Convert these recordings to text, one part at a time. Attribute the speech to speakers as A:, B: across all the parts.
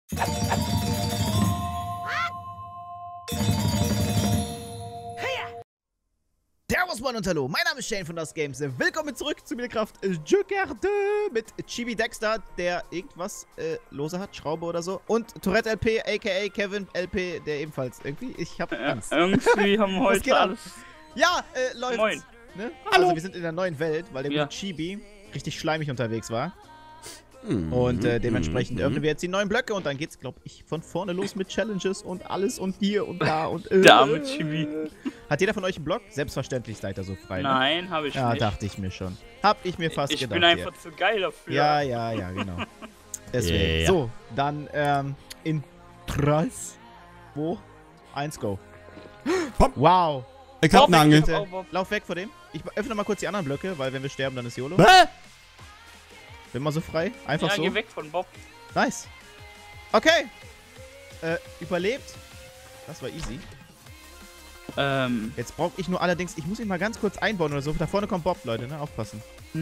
A: Servus Moin und Hallo, mein Name ist Shane von Das Games. Willkommen zurück zu Minecraft Jugerde mit Chibi Dexter, der irgendwas lose hat, Schraube oder so. Und Tourette LP, aka Kevin LP, der ebenfalls irgendwie, ich hab Angst.
B: Irgendwie haben wir heute alles.
A: Ja, läuft.
B: Moin.
A: Ne?
B: Hallo.
A: Also wir sind in der neuen Welt, weil der gute Chibi richtig schleimig unterwegs war. Und dementsprechend öffnen wir jetzt die neuen Blöcke und dann geht's, glaube ich, von vorne los mit Challenges und alles und hier und da und
B: Da mit Chibi.
A: Hat jeder von euch einen Block? Selbstverständlich seid ihr so frei.
B: Nein, habe ich nicht.
A: Ja, dachte ich mir schon. Hab ich mir fast gedacht.
B: Ich bin einfach zu geil dafür.
A: Ja, genau. Deswegen.
C: Yeah.
A: So, dann in 3, 2, 1, go.
C: Hopp.
A: Wow.
C: Ich hab eine Angel.
A: Bitte, lauf weg vor dem. Ich öffne mal kurz die anderen Blöcke, weil wenn wir sterben, dann ist YOLO.
C: Hä?
A: Bin mal so frei. Einfach
B: Ja,
A: so.
B: geh weg von Bob.
A: Nice. Okay. Überlebt. Das war easy. Jetzt brauche ich nur allerdings, ich muss ihn mal ganz kurz einbauen oder so. Da vorne kommt Bob, Leute, ne? Aufpassen.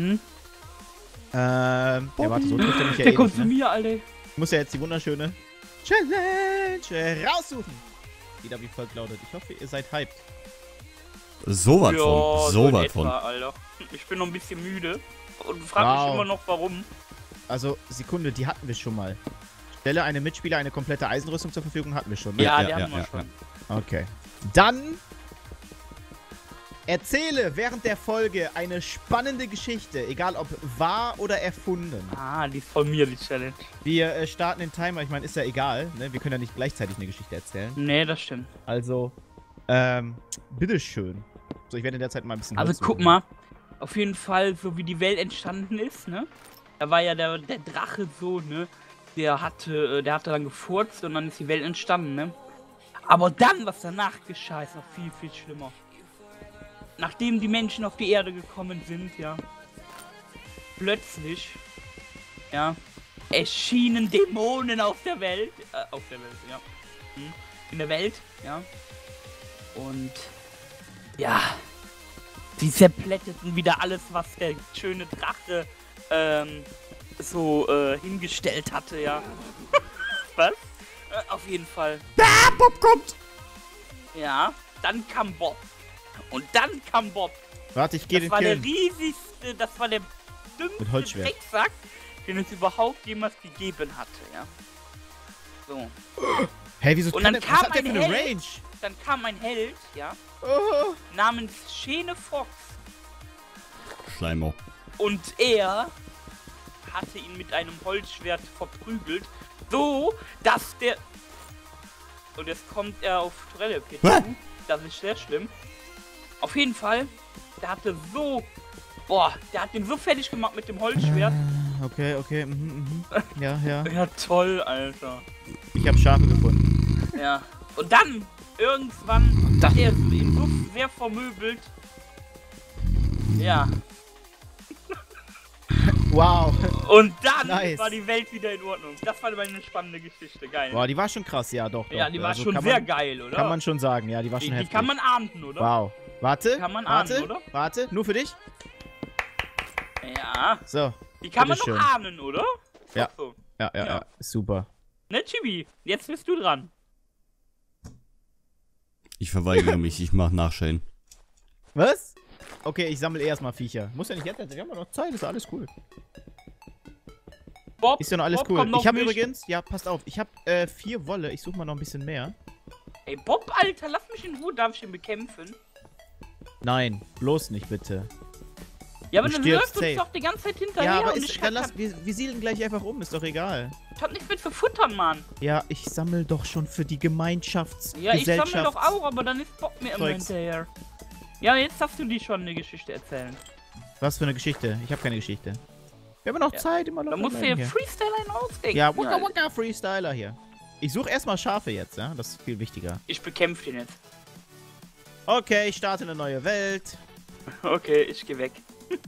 A: Ja, warte, so trifft er mich ja
B: Der kommt
A: nicht,
B: zu
A: ne?
B: mir, Alter.
A: Ich muss ja jetzt die wunderschöne Challenge raussuchen. Wieder wie voll lautet. Ich hoffe, ihr seid hyped.
C: So was von. So
B: in
C: was
B: etwa,
C: von.
B: Alter. Ich bin noch ein bisschen müde und frag mich immer noch, warum.
A: Also, Sekunde, die hatten wir schon mal. Stelle einem Mitspieler eine komplette Eisenrüstung zur Verfügung, hatten wir schon, ne?
B: Ja, die haben wir schon.
A: Okay. Dann erzähle während der Folge eine spannende Geschichte, egal ob wahr oder erfunden.
B: Ah, die ist von mir, die Challenge.
A: Wir starten den Timer, ich meine, ist ja egal, ne? Wir können ja nicht gleichzeitig eine Geschichte erzählen.
B: Nee, das stimmt.
A: Also, bitteschön. So, ich werde in der Zeit mal ein bisschen
B: Also
A: Holz
B: guck
A: suchen.
B: mal, auf jeden Fall, so wie die Welt entstanden ist, ne? Da war ja der Drache so, ne? Der hatte dann gefurzt und dann ist die Welt entstanden, ne? Aber dann, was danach geschah, ist noch viel, viel schlimmer. Nachdem die Menschen auf die Erde gekommen sind, ja, plötzlich, ja, erschienen Dämonen auf der Welt, ja, in der Welt, ja, und, ja, die zerplätteten wieder alles, was der schöne Drache, so, hingestellt hatte, ja. Was? Auf jeden Fall.
C: Ah, Bob kommt!
B: Ja, dann kam Bob. Und dann kam Bob.
A: Warte, ich gehe den
B: Das war der
A: killen.
B: riesigste, das war der
A: Mit
B: dümmste
A: Holzschwert.
B: Drecksack, den es überhaupt jemals gegeben hatte, ja. So.
A: Hey, wieso
B: Und
A: kann
B: dann
A: der, was
B: kam
A: hat der für
B: ein
A: eine
B: Held.
A: Range?
B: Dann kam ein Held, ja,
A: Oh.
B: namens Shene Fox.
C: Schleimo.
B: Und er hatte ihn mit einem Holzschwert verprügelt, so, dass der... Und jetzt kommt er auf Torelle
C: Hä?
B: Das ist sehr schlimm. Auf jeden Fall, der hatte so... Boah, der hat den so fertig gemacht mit dem Holzschwert.
A: Okay, Ja.
B: Ja, toll, Alter.
A: Ich habe Schafe gefunden.
B: Ja. Und dann, irgendwann, hat er ihn so sehr vermöbelt. Ja.
A: Wow.
B: Und dann
A: Nice.
B: war die Welt wieder in Ordnung. Das war eine spannende Geschichte, geil.
A: Boah, die war schon krass, ja, doch.
B: Ja,
A: doch.
B: die war
A: Also
B: schon
A: kann
B: sehr
A: man,
B: geil, oder?
A: Kann man schon sagen, ja, die war schon
B: die
A: heftig.
B: kann man ahnden, oder?
A: Wow. Warte,
B: Kann man
A: warte,
B: ahnen, oder?
A: warte, nur für dich?
B: Ja.
A: So,
B: Die kann man
A: Bitteschön.
B: doch ahnen, oder?
A: Ja.
B: Ach so.
A: ja,
B: Ja.
A: super.
B: Ne, Chibi, jetzt bist du dran.
C: Ich verweigere mich, ich mach Nachschauen.
A: Was? Okay, ich sammle erstmal Viecher. Muss ja nicht jetzt, wir haben ja noch Zeit, ist ja alles cool.
B: Bob,
A: Ist ja noch alles
B: Bob,
A: cool.
B: komm noch
A: Ich habe
B: nicht.
A: übrigens, ja, passt auf, ich habe 4 Wolle, ich suche mal noch ein bisschen mehr.
B: Ey, Bob, Alter, lass mich in Ruhe, darf ich ihn bekämpfen?
A: Nein, bloß nicht, bitte.
B: Ja, aber
A: Du
B: dann
A: stirbst
B: läuft uns
A: safe.
B: doch die ganze Zeit hinterher
A: Ja, aber
B: und
A: ist,
B: ich
A: dann lass, wir siedeln gleich einfach um, ist doch egal.
B: hab nichts mit für Futtern, Mann.
A: Ja, ich sammle doch schon für die Gemeinschafts-,
B: Ja, ich sammle doch
A: Gesellschafts-
B: auch, aber dann ist Bob mir immer
A: Zeugs.
B: hinterher. Ja, jetzt darfst du dir schon eine Geschichte erzählen.
A: Was für eine Geschichte? Ich habe keine Geschichte. Wir haben noch
B: Ja.
A: Zeit, immer noch.
B: Da musst du ja Freestyle einen ausdenken.
A: Ja, Waka Waka Freestyler hier. Ich suche erstmal Schafe jetzt, ja? Das ist viel wichtiger.
B: Ich bekämpfe den jetzt.
A: Okay, ich starte eine neue Welt.
B: Okay, ich geh weg.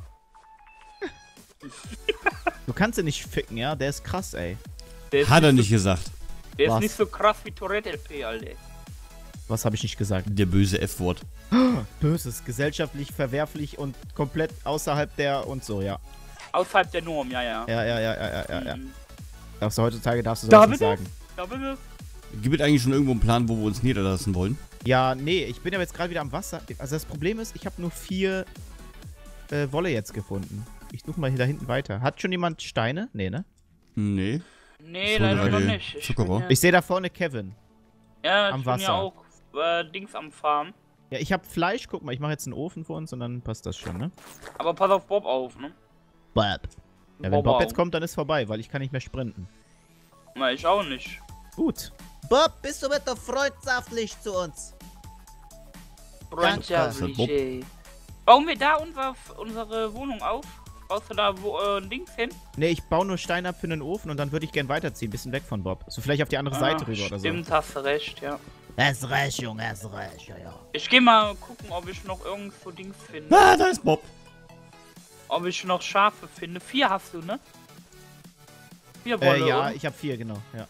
A: Du kannst ihn nicht ficken, ja? Der ist krass, ey.
B: Der ist
C: Hat er
B: so-
C: nicht gesagt.
B: Der ist
A: Was?
B: nicht so krass wie Tourette LP, Alter.
A: Was habe ich nicht gesagt?
C: Der böse F-Wort.
A: Böses, gesellschaftlich verwerflich und komplett außerhalb der und so, ja.
B: Außerhalb der Norm, ja.
A: Ja.
B: Mhm.
A: Heutzutage darfst du
B: Darf
A: sowas nicht
B: ich
A: sagen.
B: Da bin ich.
C: Gibt es eigentlich schon irgendwo einen Plan, wo wir uns niederlassen wollen?
A: Ja, nee, ich bin ja jetzt gerade wieder am Wasser. Also das Problem ist, ich habe nur 4 Wolle jetzt gefunden. Ich suche mal hier da hinten weiter. Hat schon jemand Steine? Nee, ne?
C: Nee.
B: Nee,
C: So,
B: leider noch
C: die
B: nicht.
C: Zuckerrohr.
B: Ja,
A: Ich sehe da vorne Kevin.
B: ja,
A: am
B: ich bin ja
A: Wasser.
B: auch Dings am Farm.
A: Ja, ich habe Fleisch. Guck mal, ich mache jetzt einen Ofen für uns und dann passt das schon, ne?
B: Aber pass auf Bob auf, ne?
A: Bob. Ja, wenn
B: Bob
A: Bob
B: auf.
A: jetzt kommt, dann ist vorbei, weil ich kann nicht mehr sprinten.
B: Na, ich auch nicht.
A: Gut.
D: Bob, bist du bitte freundschaftlich zu uns?
B: Freundschaftlich,
C: Bob.
B: ey. Bauen wir da unsere Wohnung auf? Brauchst du da Dings hin?
A: Nee, ich baue nur Steine ab für einen Ofen und dann würde ich gern weiterziehen. Bisschen weg von Bob. So vielleicht auf die andere Seite rüber oder so.
B: Stimmt, hast du recht, ja.
D: Hast recht, Junge, hast recht, ja, ja.
B: Ich geh mal gucken, ob ich noch irgendwo Dings finde.
C: Ah, da ist Bob.
B: Ob ich noch Schafe finde. 4 hast du, ne? 4 Wolle,
A: Ja,
B: oder?
A: ich habe 4, genau. Ja.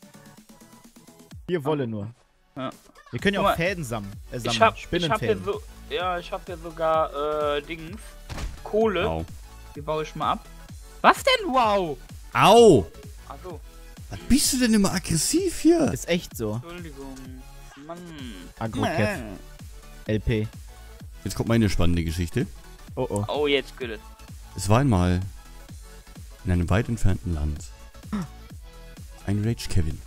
A: 4 Wolle nur.
B: Ja.
A: Wir können ja
B: Guck
A: auch
B: mal,
A: Fäden sammeln.
B: Ich hab hier
A: Spinnenfäden.
B: so, ja, ich hab hier sogar Dings. Kohle.
C: Au.
B: Die baue ich mal ab. Was denn? Wow!
C: Au!
B: Achso,
C: Was bist du denn immer aggressiv hier?
A: Ist echt so.
B: Entschuldigung. Mann.
A: Agro-Kev. LP.
C: Jetzt kommt meine spannende Geschichte.
A: Oh oh.
B: Oh, jetzt geht es.
C: Es war einmal in einem weit entfernten Land ein Rage Kevin.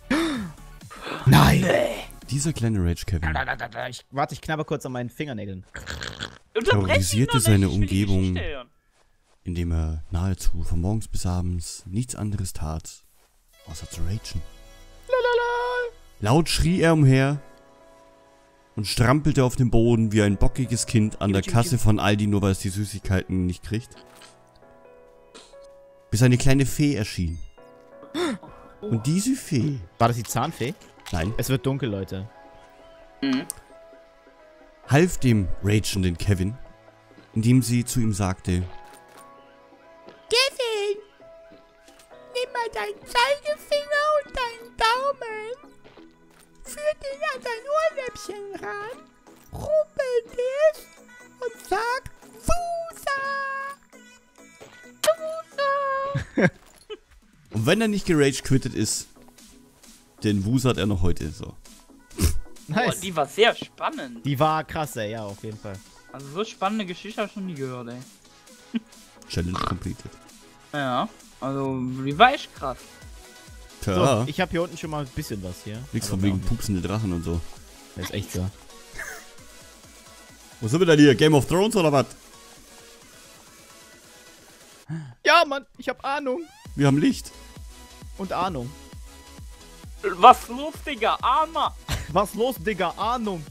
A: Nein!
C: Dieser kleine Rage Kevin
A: Warte, ich knabber kurz an meinen Fingernägeln.
C: terrorisierte seine Umgebung, indem er nahezu von morgens bis abends nichts anderes tat, außer zu ragen. Laut schrie er umher und strampelte auf dem Boden wie ein bockiges Kind an der Kasse von Aldi, nur weil es die Süßigkeiten nicht kriegt. Bis eine kleine Fee erschien. Und diese Fee...
A: War das die Zahnfee?
C: Nein.
A: Es wird dunkel, Leute.
B: Mhm.
C: Half dem ragenden Kevin, indem sie zu ihm sagte:
E: Kevin, nimm mal deinen Zeigefinger und deinen Daumen, führ den an dein Ohrläppchen ran, rubbel dich und sag Fusa! Fusa!
C: Und wenn er nicht gerage quittet ist, dann wusert er noch heute so.
B: Oh,
A: Nice.
B: die war sehr spannend.
A: Die war krass, ey. Ja, auf jeden Fall.
B: Also so spannende Geschichte habe ich noch nie gehört, ey.
C: Challenge completed.
B: Ja, also die war echt krass.
A: So,
C: Tja,
A: ich habe hier unten schon mal ein bisschen was hier.
C: nichts
A: Aber
C: von
A: mehr
C: wegen
A: auch nicht.
C: pupsende Drachen und so.
A: Das ist echt so.
C: Wo sind wir denn hier? Game of Thrones oder was?
A: Ja, Mann, ich habe Ahnung.
C: Wir haben Licht.
A: Und Ahnung.
B: Was los, Digga? Armer!
A: Was los, Digga? Ahnung.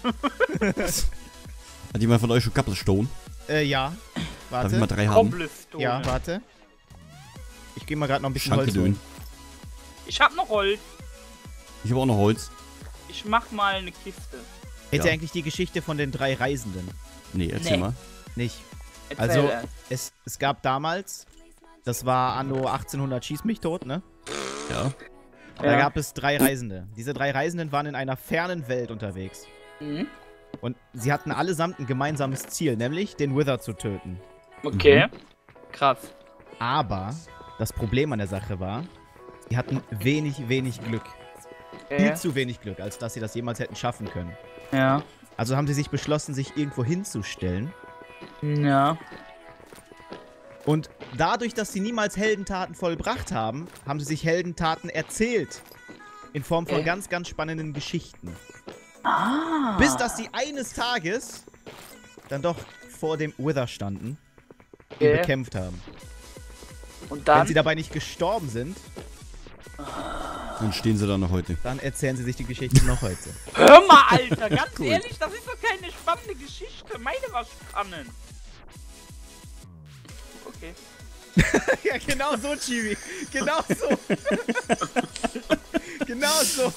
C: Hat jemand von euch schon Cobblestone?
A: Ja.
C: Darf ich mal
A: Warte.
C: 3 haben?
B: Cobblestone.
A: Ja, warte. Ich gehe mal gerade noch ein bisschen
C: Schanke
A: Holz
C: dünn.
A: holen.
B: Ich hab noch Holz.
C: Ich habe auch noch Holz.
B: Ich mach mal eine Kiste.
A: Kennt
C: Ja.
A: ihr eigentlich die Geschichte von den 3 Reisenden?
C: Nee, erzähl
B: Nee.
C: mal.
A: Nicht.
B: Erzähl
A: Also,
B: es.
A: es gab damals, das war anno 1800 schieß mich tot, ne?
C: Ja.
A: Da
B: Ja.
A: gab es 3 Reisende. Diese 3 Reisenden waren in einer fernen Welt unterwegs.
B: Mhm.
A: Und sie hatten allesamt ein gemeinsames Ziel, nämlich den Wither zu töten.
B: Okay. Krass.
A: Aber das Problem an der Sache war, sie hatten wenig Glück. Viel zu wenig Glück, als dass sie das jemals hätten schaffen können.
B: Ja.
A: Also haben sie sich beschlossen, sich irgendwo hinzustellen.
B: Ja.
A: Und dadurch, dass sie niemals Heldentaten vollbracht haben, haben sie sich Heldentaten erzählt. In Form von ganz spannenden Geschichten.
B: Ah.
A: Bis dass sie eines Tages dann doch vor dem Wither standen, ihn
B: Okay.
A: bekämpft haben.
B: Und
A: Wenn
B: dann?
A: sie dabei nicht gestorben sind,
C: Dann stehen sie da noch heute.
A: dann erzählen sie sich die Geschichte noch heute.
B: Hör mal, Alter, ganz ehrlich, das ist doch keine spannende Geschichte. Meine war spannend. Okay.
A: Ja, genau so, Chibi. Genau so. Genau so.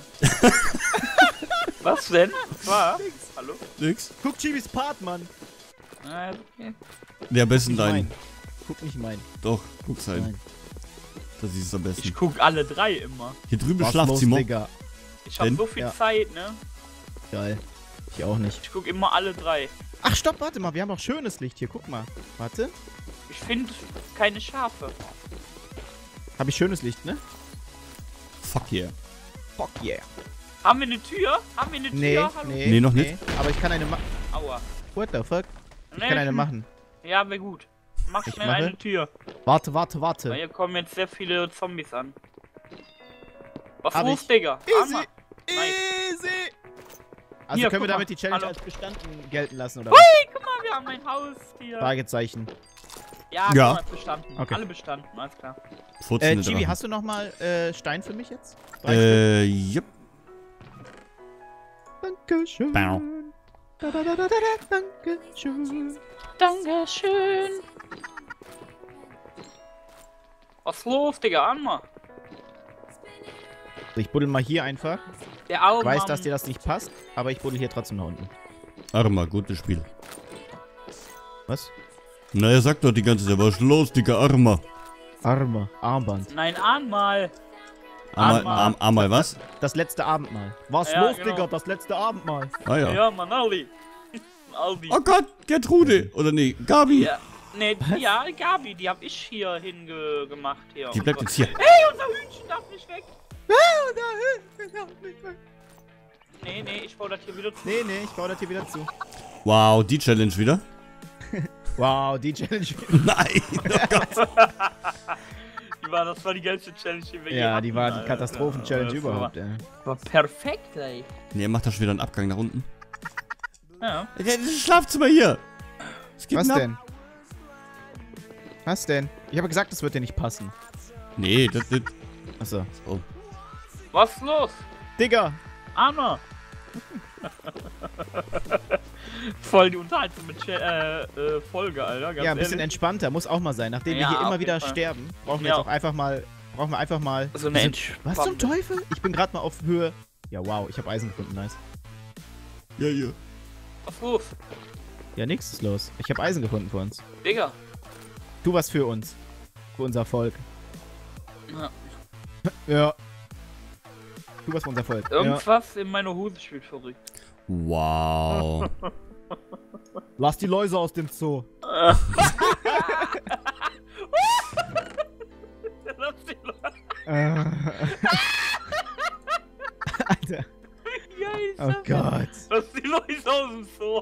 B: Was denn? Was war? Hallo?
C: Nix.
A: Guck Chibis Part, Mann.
B: Ah, okay.
C: Der am besten
A: Nicht
C: dein.
A: mein. Guck nicht mein.
C: Doch, guck's halt.
A: Nein.
C: Das ist es am besten.
B: Ich guck alle 3 immer.
C: Hier drüben
A: Was
C: schlaft
A: los,
C: Simon.
A: Digga?
B: Ich hab
C: Denn?
B: so viel
A: Ja.
B: Zeit, ne?
A: Geil. Ich auch nicht.
B: Ich guck immer alle 3.
A: Ach, stopp, warte mal. Wir haben noch schönes Licht hier. Guck mal. Warte.
B: Ich finde keine Schafe.
A: Habe ich schönes Licht, ne?
C: Fuck yeah.
A: Fuck yeah.
B: Haben wir eine Tür? Haben wir eine Tür?
A: Nee,
B: Hallo?
C: Nee, noch nicht.
A: Aber ich kann eine machen.
B: Aua.
A: What the fuck? Ich
B: Nee,
A: kann eine machen.
B: Ja, wäre gut. Mach
A: Ich
B: schnell
A: mache.
B: eine Tür.
A: Warte.
B: Weil hier kommen jetzt sehr viele Zombies an. Was
A: Hab
B: los,
A: ich.
B: Digga?
A: Easy.
B: Hammer.
A: Easy. Also
B: Hier,
A: können wir
B: guck
A: damit
B: mal.
A: die Challenge
B: Hallo.
A: als bestanden gelten lassen, oder
B: Hui,
A: was?
B: guck mal, wir haben ein Haustier.
A: Fragezeichen.
B: Ja,
C: Ja.
B: guck mal, bestanden.
A: Okay.
B: Alle bestanden, alles klar.
C: Furzende
A: Chibi,
C: Drachen.
A: hast du nochmal Stein für mich jetzt? 3 Stück?
C: Yep.
A: Dankeschön.
C: Bau.
A: Dankeschön.
B: Dankeschön. Was los, Digga? An mal.
A: Ich buddel mal hier einfach.
B: Der Augen.
A: Ich weiß, dass dir das nicht passt, aber ich buddel hier trotzdem nach unten.
C: Arma, gutes Spiel.
A: Was?
C: Na, er sagt doch die ganze Zeit, was ist los, Digga, Arma?
A: Armband.
B: Nein, an mal.
C: Einmal was?
A: Das letzte Abendmahl. Was
B: Ja,
A: los,
B: genau.
A: Digga? Das letzte Abendmahl.
C: Ah ja.
B: Ja, Mann, Aldi. Aldi.
C: Oh Gott, Gertrude. Oder nee, Gabi.
B: Ja. Nee, ja, Gabi, die hab ich hier hingemacht. Hier.
C: Die bleibt jetzt hier.
B: Hey, unser Hühnchen darf nicht weg. Nee, ich baue das hier wieder zu.
A: Nee, ich baue das hier wieder zu.
C: Wow, die Challenge wieder.
A: Wow, die Challenge.
C: Nein.
B: Das war die geilste Challenge, die wir je
A: Ja,
B: hatten,
A: die war die
B: Alter.
A: Katastrophen-Challenge
B: Das
A: überhaupt, ey.
B: War perfekt, ey.
C: Nee, er macht da schon wieder einen Abgang nach unten.
B: Ja.
C: Das Schlafzimmer hier. Es gibt
A: Was
C: einen
A: denn? Was denn? Ich habe gesagt, das wird dir nicht passen.
C: Nee, das.
A: Achso.
C: Oh.
B: Was ist los?
A: Digga!
B: Anna! Voll die unterhaltsame Folge, Alter. Ganz
A: Ja, ein bisschen
B: ehrlich.
A: entspannter, muss auch mal sein. Nachdem wir
B: Ja,
A: hier
B: auf
A: immer
B: jeden
A: wieder
B: Fall.
A: sterben, brauchen wir
B: Ja.
A: jetzt auch einfach mal. Brauchen wir einfach mal.
B: So eine
A: Wir
B: Entspannung.
A: Was zum Teufel? Ich bin gerade mal auf Höhe. Ja, wow, ich habe Eisen gefunden, nice.
C: Ja, ja.
B: Was ist los?
A: Ja, nix ist los. Ich habe Eisen gefunden für uns.
B: Digga.
A: Tu was für uns. Für unser Volk.
B: Ja.
A: Ja. Tu was für unser Volk. Ja.
B: Irgendwas in meiner Hose spielt verrückt.
C: Wow.
A: Lass die Läuse aus dem Zoo.
B: Lass die Leute.
A: Alter.
B: Wie geil ist
A: Oh
B: das?
A: Gott.
B: Lass die Leute aus dem Zoo.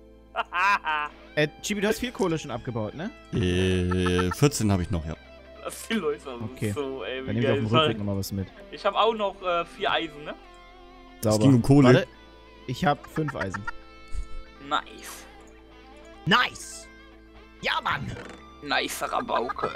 A: Chibi, du hast viel Kohle schon abgebaut, ne?
C: 14 habe ich noch, ja.
B: Lass die Leute aus
A: Okay.
B: dem Zoo, ey.
A: Dann
B: Wie
A: nehmen wir auf
B: geil
A: dem
B: ist
A: Rückweg
B: das?
A: nochmal was mit.
B: Ich habe auch noch 4 Eisen, ne?
A: Sauber.
C: Es ging um Kohle.
A: Warte, ich habe 5 Eisen.
B: Nice.
D: Nice! Ja, Mann!
B: Nice Rabauke.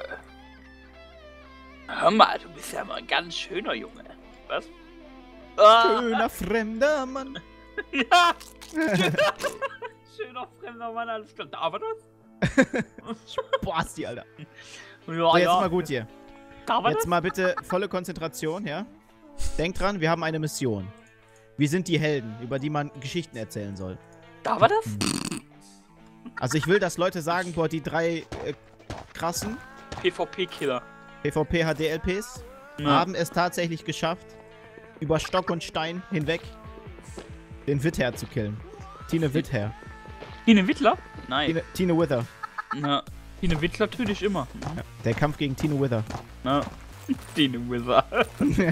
B: Hör mal, du bist ja mal ein ganz schöner Junge. Was? Ah,
A: Schöner fremder Mann.
B: ja. Schöner fremder Mann, alles klar. Darf er das?
A: Basti, Alter.
B: Ja,
A: So, jetzt mal gut hier.
B: Darf er
A: Jetzt
B: das?
A: mal bitte volle Konzentration, ja? Denkt dran, wir haben eine Mission. Wir sind die Helden, über die man Geschichten erzählen soll.
B: Darf er das?
A: Also ich will, dass Leute sagen, boah, die 3 krassen
B: PvP-Killer.
A: PvP-HDLPs haben es tatsächlich geschafft, über Stock und Stein hinweg den Wither zu killen. Tine Wither.
B: Tine Wittler? Nein.
A: Tine Wither.
B: Na, Tine Wittler töte ich immer.
A: Ja, der Kampf gegen Tine Wither.
B: Na, Tine Wither. Ah,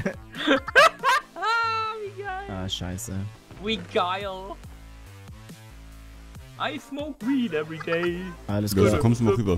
B: wie geil.
A: Ah, scheiße.
B: Wie geil. I smoke weed every day.
A: Alles
C: Ja, so
A: klar.
C: kommst du mal rüber.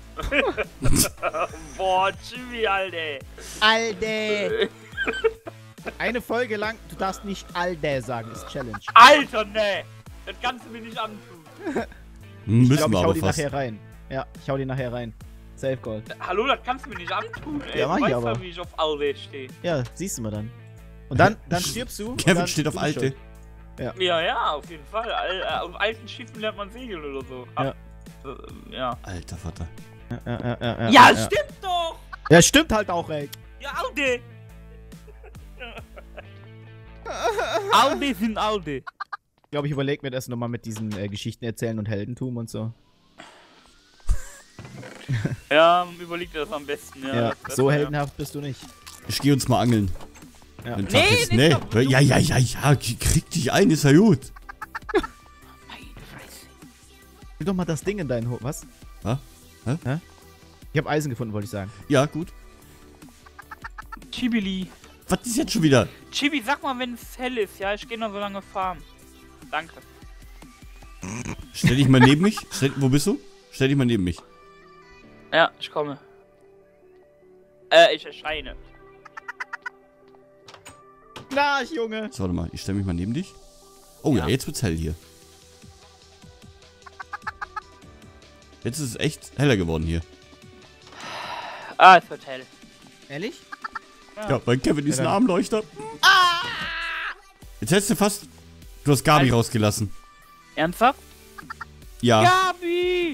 B: Boah, Jimmy, Alter.
A: Alde! Eine Folge lang, du darfst nicht Alde sagen, ist Challenge.
B: Alter, ne. Das kannst du mir nicht antun.
C: Müssen
A: Ich glaube,
C: wir
A: ich hau
C: aber
A: die
C: fast.
A: nachher rein. Ja, ich hau die nachher rein. Safe Goal.
B: Hallo, das kannst du mir nicht antun, ey.
A: Ja, mach
B: Du
A: ich
B: weißt
A: aber.
B: ja, wie ich auf Alde stehe.
A: Ja, siehst du mal dann. Und dann stirbst du. und
C: Kevin
A: dann
C: steht auf
A: bist du
C: Alte.
A: schuld.
B: Ja, auf jeden Fall. Auf alten Schiffen lernt man segeln oder so.
A: Ja.
B: Ja.
C: Alter Vater.
B: Ja, stimmt doch!
A: Ja, stimmt halt auch, ey.
B: Ja, Alde! Alde sind Alde.
A: Ich glaube, ich überlege mir das nochmal mit diesen Geschichten erzählen und Heldentum und so.
B: Ja, überleg dir das am besten, ja.
A: Ja,
B: Das
A: so
B: wär-
A: heldenhaft bist du nicht.
C: Ich geh uns mal angeln.
A: Ja.
C: Wenn Tag
B: Nee,
C: ist.
B: nicht
C: Nee.
B: doch.
C: Ja, krieg dich ein, ist ja gut.
A: Gib doch mal das Ding in deinen Hof. Was?
C: Hä?
A: Ich habe Eisen gefunden, wollte ich sagen.
C: Ja, gut.
B: Chibili.
C: Was ist jetzt schon wieder?
B: Chibi, sag mal, wenn es hell ist, ja? Ich gehe noch so lange farmen. Danke.
C: Stell dich mal neben mich. Wo bist du? Stell dich mal neben mich.
B: Ja, ich komme. Ich erscheine.
A: Na, Junge.
C: So, warte mal. Ich stell mich mal neben dich. Oh ja, jetzt wird's hell hier. Jetzt ist es echt heller geworden hier.
B: Ah, es wird hell.
A: Ehrlich?
C: Ja, weil Kevin diesen
A: dann.
C: Armleuchter. Jetzt hättest du fast... Du hast Gabi rausgelassen.
B: Ernsthaft?
C: Ja.
B: Gabi!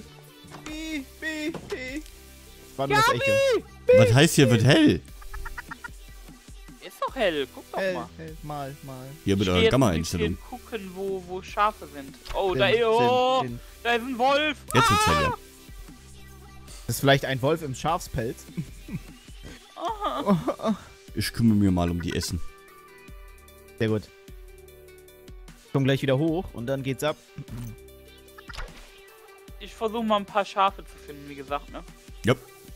A: War nur das Echo.
C: Was heißt hier, wird hell?
B: Ist doch hell, guck doch mal.
A: Mal.
C: Hier mit
B: Ich geh
C: eurer
B: jetzt
C: Gamma-Einstellung.
B: ein bisschen gucken, wo Schafe sind. Oh,
A: Sind,
B: da ist
A: sind.
B: da ist ein Wolf.
C: Jetzt wird's hell, ja.
A: Das ist vielleicht ein Wolf im Schafspelz.
C: Ich kümmere mir mal um die Essen.
A: Sehr gut. Komm gleich wieder hoch und dann geht's ab.
B: Ich versuche mal ein paar Schafe zu finden, wie gesagt, ne?
C: Ja.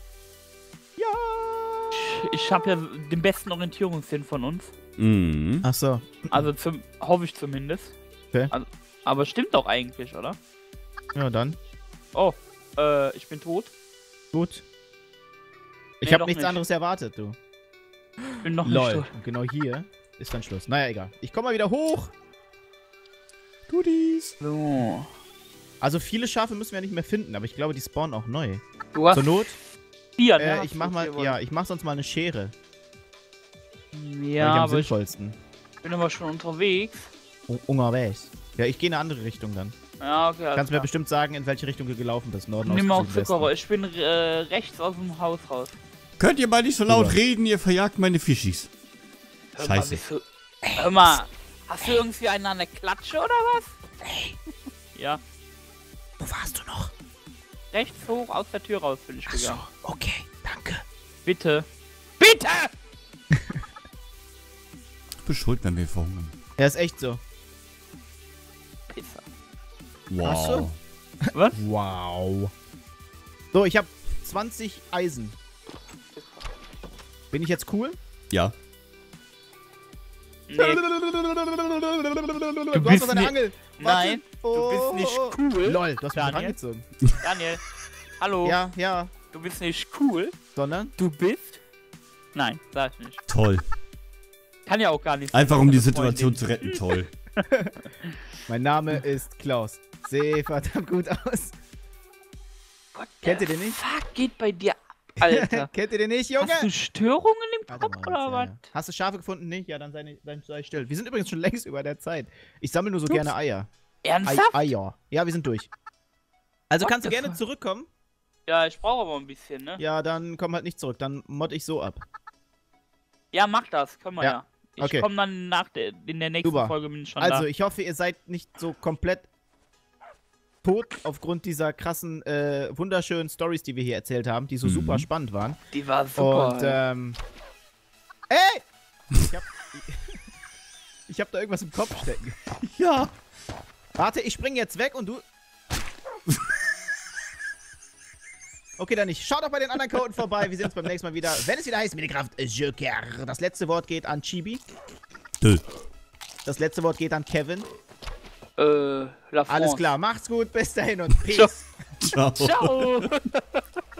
B: Ich habe ja den besten Orientierungssinn von uns.
C: Mhm.
A: Ach so.
B: Also hoffe ich zumindest.
A: Okay.
B: Also, aber stimmt doch eigentlich, oder?
A: Ja, dann.
B: Oh, ich bin tot.
A: Gut. Ich
B: Nee,
A: habe
B: doch
A: nichts
B: nicht.
A: anderes erwartet, du.
B: Ich bin noch nicht
A: Lol.
B: tot.
A: Und genau hier ist dann Schluss. Naja, egal. Ich komme mal wieder hoch.
C: Goodies.
B: So.
A: Also viele Schafe müssen wir nicht mehr finden, aber ich glaube, die spawnen auch neu.
B: Du hast
A: Zur Not,
B: 4, ne?
A: ich mach mal, ja, ich mach sonst mal eine Schere.
B: Ja,
A: am
B: aber ich
A: sinnvollsten.
B: bin aber schon unterwegs.
A: Unterwegs. Ja, ich gehe in eine andere Richtung dann.
B: Ja, okay. alles
A: Kannst mir
B: klar.
A: bestimmt sagen, in welche Richtung du gelaufen bist. Norden,
B: Nimm
A: Osten,
B: auch
A: Südwesten.
B: Zuckerrohr. Ich bin rechts aus dem Haus raus.
C: Könnt ihr mal nicht so laut
A: Super.
C: reden, ihr verjagt meine Fischis.
B: Hör mal,
C: Scheiße.
B: hör mal, hast du irgendwie einen an der Klatsche oder was? Ja,
D: Wo warst du noch?
B: rechts hoch aus der Tür raus bin ich
D: Ach so,
B: gegangen.
D: okay, danke.
B: Bitte. Bitte!
C: Ich bin schuld, wenn wir verhungern.
A: Ja, ist echt so.
B: Pisser.
C: Wow.
A: Ach so.
B: Was?
A: Wow. So, ich habe 20 Eisen. Bin ich jetzt cool?
C: Ja.
B: Nee,
A: Du hast
B: bist
A: doch eine
B: ni-
A: Angel.
B: nein, du bist nicht cool.
A: Lol, du hast mich
B: Daniel.
A: angezogen.
B: Daniel, hallo.
A: Ja.
B: Du bist nicht cool.
A: Sondern?
B: Du bist? Nein, sag ich nicht.
C: Toll.
B: Kann ja auch gar nicht sein,
C: Einfach um die
B: deine
C: Situation
B: Freundin.
C: zu retten, toll.
A: Mein Name ist Klaus. Sehe verdammt gut aus.
B: What
A: Kennt
B: the
A: ihr den nicht?
B: Fuck geht bei dir, Alter.
A: Kennt ihr den nicht, Junge?
B: Hast du Störungen im
A: Warte
B: Kopf
A: mal,
B: oder was?
A: ja. Hast du Schafe gefunden? Nicht? Ja, dann sei still. Wir sind übrigens schon längst über der Zeit. Ich sammle nur so gerne Eier.
B: Ernsthaft?
A: Eier. Ja, wir sind durch. Also
B: What
A: kannst du
B: the
A: gerne
B: fuck?
A: zurückkommen.
B: Ja, ich brauche aber ein bisschen, ne?
A: Ja, dann komm halt nicht zurück. Dann mod ich so ab.
B: Ja, mach das, können wir
A: Ja.
B: ja. Ich
A: Okay.
B: komme dann in der nächsten
A: Super.
B: Folge bin ich schon
A: Also,
B: da.
A: ich hoffe, ihr seid nicht so komplett tot aufgrund dieser krassen, wunderschönen Stories, die wir hier erzählt haben, die so super spannend waren.
B: Die war super.
A: Und, ey! Ich hab da irgendwas im Kopf stecken.
C: Ja.
A: Warte, ich spring jetzt weg und du... Okay, dann nicht. Schaut auch bei den anderen Coden vorbei. Wir sehen uns beim nächsten Mal wieder. Wenn es wieder heißt, Minecraft Joker. Das letzte Wort geht an Chibi. Das letzte Wort geht an Kevin.
B: La
A: Alles
B: France.
A: klar, macht's gut, bis dahin und Peace.
C: Ciao.
B: Ciao.